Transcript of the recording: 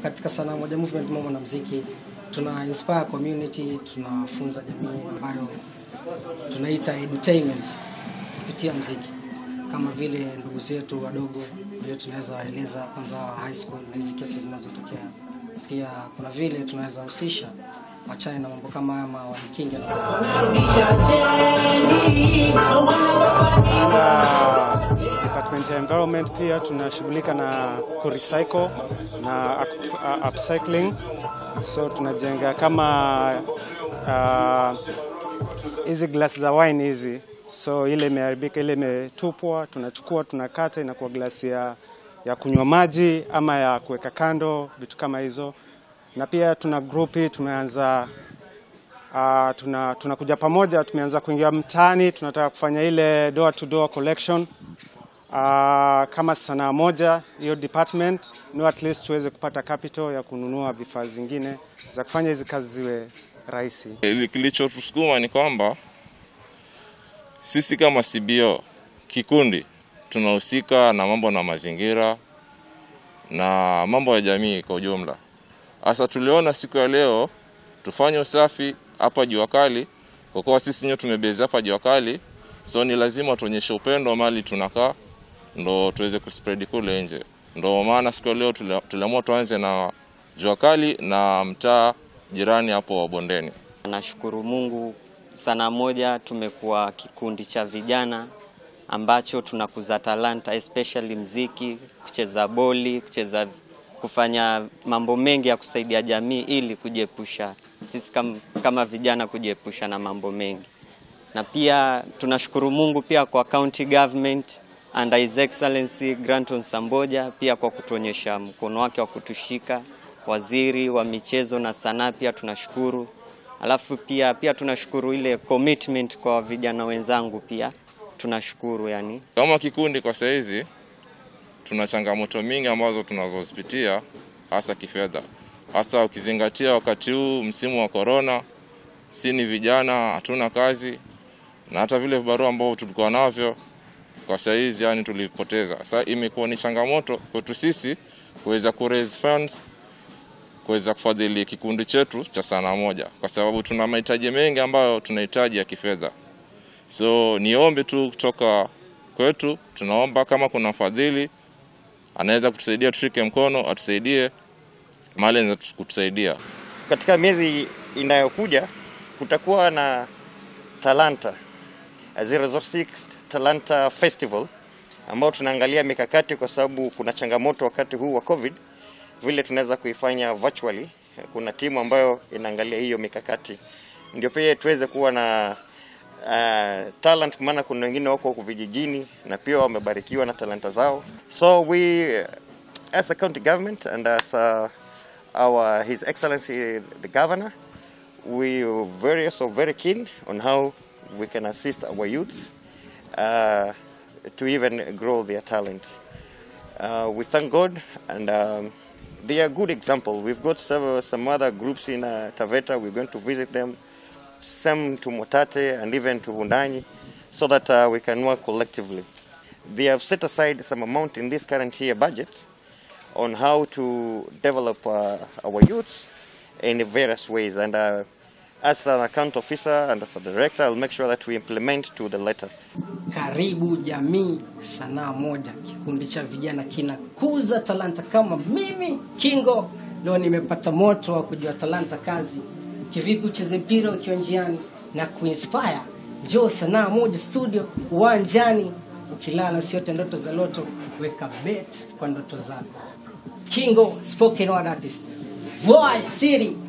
katika sanaa moja movement Mama na muziki tuna inspire community, tunafunza jamii ambayo tunaita edutainment kupitia muziki. Kama vile ndugu zetu wadogo vile tunaweza eleza kwanza high school na hizo kesi zinazotokea. Pia kuna vile tunaweza husisha wachane na mambo kama haya wajikinge na department ya environment. Pia tunashughulika na kurecycle na upcycling. So tunajenga kama hizi glasi za wine hizi. So ile imeharibika, ile imetupwa, tunachukua, tunakata, inakuwa glasi ya kunywa maji ama ya kuweka kando, vitu kama hizo. Na pia tuna grupi, tumeanza tunakuja pamoja, tumeanza kuingia mtaani, tunataka kufanya ile door to door collection kama sanaa moja hiyo department, no at least tuweze kupata capital ya kununua vifaa zingine za kufanya hizi kazi ziwe rahisi. Kilichotusukuma ni kwamba sisi kama CBO kikundi tunahusika na mambo na mazingira na mambo ya jamii kwa ujumla. Sasa tuliona siku ya leo tufanye usafi hapa Jua Kali, kwa kuwa sisi nyote tumebezi hapa Jua Kali, so ni lazima tuonyeshe upendo mahali tunakaa ndo tuweze kuspread kule nje. Ndio maana siku ya leo tuliamua tuanze na Jua Kali na mtaa jirani hapo wa Bondeni. Nashukuru Mungu sana moja tumekuwa kikundi cha vijana ambacho tunakuza talanta, especially muziki, kucheza boli, kufanya mambo mengi ya kusaidia jamii ili kujiepusha sisi kama vijana kujiepusha na mambo mengi. Na pia tunashukuru Mungu pia kwa county government and His Excellency Granton Samboja pia kwa kutuonyesha mkono wake wa kutushika. Waziri wa michezo na sanaa pia tunashukuru. Alafu pia tunashukuru ile commitment kwa vijana wenzangu pia tunashukuru yani. Kama kikundi kwa saizi tuna changamoto mingi ambazo tunazozipitia hasa kifedha. Hasa ukizingatia wakati huu msimu wa corona, si ni vijana hatuna kazi na hata vile barua ambao tulikuwa navyo kwa saizi yani tulipoteza. Sasa imekuwa ni changamoto kwetu sisi kuweza raise funds, kuweza kufadhili kikundi chetu cha sanaa moja kwa sababu tuna mahitaji mengi ambayo tunahitaji ya kifedha. So niombe tu kutoka kwetu, tunaomba kama kuna mfadhili anaweza kutusaidia, tushike mkono atusaidie mahali anaweza kutusaidia. Katika miezi inayokuja kutakuwa na Talanta 006 Talanta Festival ambao tunaangalia mikakati kwa sababu kuna changamoto wakati huu wa COVID vile tunaweza kuifanya virtually. Kuna timu ambayo inaangalia hiyo mikakati ndio pia tuweze kuwa na talent, maana kuna wengine wako vijijini na pia wamebarikiwa na talanta zao. So we as a county government and as His Excellency the Governor, we are very keen on how we can assist our youth to even grow their talent. We thank God and they are a good example. We've got some other groups in Taveta. We're going to visit them, some to Motate and even to Hundanyi, so that we can work collectively. They have set aside some amount in this current year budget on how to develop our youth in various ways. And as an account officer and as a director, I'll make sure that we implement to the letter. Karibu jamii sanaa moja, kikundi cha vijana kinakuza talanta kama mimi Kingo. Leo nimepata moto wa kujua talanta kazi. Kivipi ucheze mpira ukiwa njiani na kuinspire. Njoo sanaa moja studio uwanjani, ukilala siote ndoto za loto, weka bet kwa ndoto zako. Kingo spoken word artist. Voice City.